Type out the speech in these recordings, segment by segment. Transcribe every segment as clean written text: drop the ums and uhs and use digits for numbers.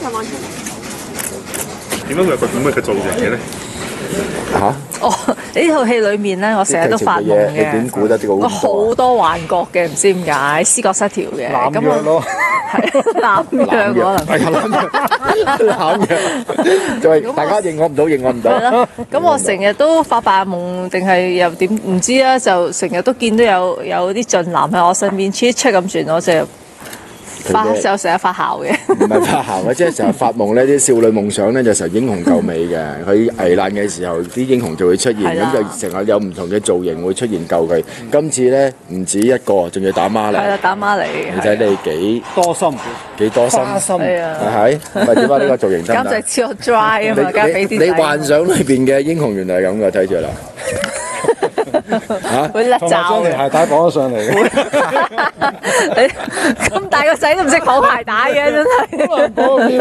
點解會有個咁嘅造型嘅咧？ 嚇！ 哦，呢套戲裏面咧，我成日都發夢你點估得啲我好多幻覺嘅，唔知點解思覺失調嘅。 濫藥咯， 係濫藥可能。 係濫藥，就係大家認我唔到，認我唔到。 係咯，咁我成日都發白夢，定係又點唔知啦？就成日都見到有啲俊男喺我身邊，出咁轉，我就就成日發姣嘅。 唔係發姣嘅，即係成日發夢呢啲少女夢想咧就成日英雄救美嘅。佢危難嘅時候，啲英雄就會出現，咁就成日有唔同嘅造型會出現救佢。今次咧唔止一個，仲要打孖嚟。係啦，打孖嚟。 你睇你幾多心， 幾多心， 係啊， 係咪點解呢個造型得唔得？ 簡直超 dry 啊嘛，加俾啲。 你幻想裏邊嘅英雄原來係咁嘅，睇住啦。 會甩罩， 將條鞋帶綁咗上嚟。 你咁大個仔都唔識綁鞋帶嘅，真係。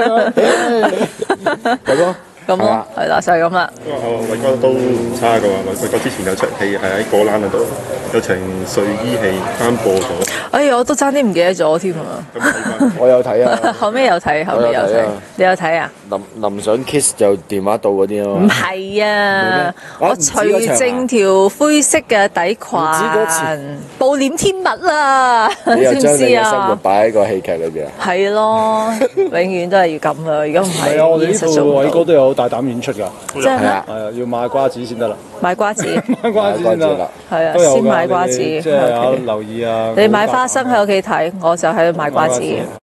係咯， 咁咯，係啦，就係咁啦。 偉哥都唔差㗎喎，偉哥之前有場戲係喺果欄嗰度，有場睡衣戲啱播咗。 哎呀，我都爭啲唔記得咗添啊！ 我有睇啊， 後尾有睇，你有睇啊？ 臨想 kiss 就電話到嗰啲咯。 唔係啊，我除正條灰色嘅底裙，暴殄天物啦， 你又將你嘅生活啊？ 擺喺個戲劇裏邊啊？ 係咯，永遠都係要咁啦。如果唔係， 係啊，我哋呢套偉哥都有大膽演出㗎。 真係咩？ 係啊，要買瓜子先得啦。 買瓜子， 買瓜子先得。 係啊， 都有㗎先買瓜子。 即係有留意啊。 你買花生喺屋企睇，我就喺度買瓜子。